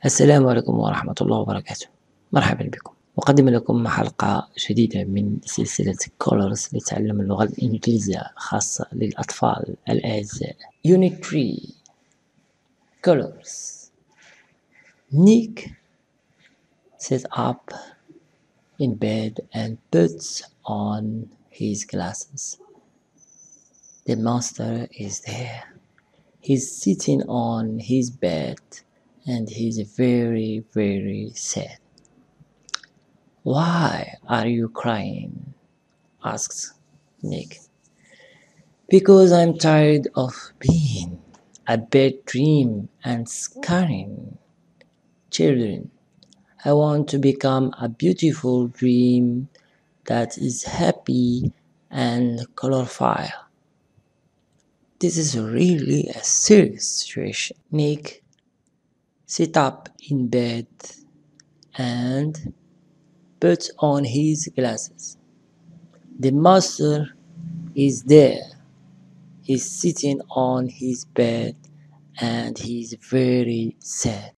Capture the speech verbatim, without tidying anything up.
السلام عليكم ورحمة الله وبركاته. مرحبا بكم. أقدم لكم حلقة جديدة من سلسلة كولرز لتعلم اللغة الإنجليزية خاصة للأطفال الأعزاء. Unit three Colors. Nick sits up in bed and puts on his glasses. The monster is there. He's sitting on his bed and he's very, very sad. "Why are you crying?" asks Nick. "Because I'm tired of being a bad dream and scaring children. I want to become a beautiful dream that is happy and colorful." This is really a serious situation. Nick sits up in bed and puts on his glasses. The monster is there. He's sitting on his bed and he's very sad.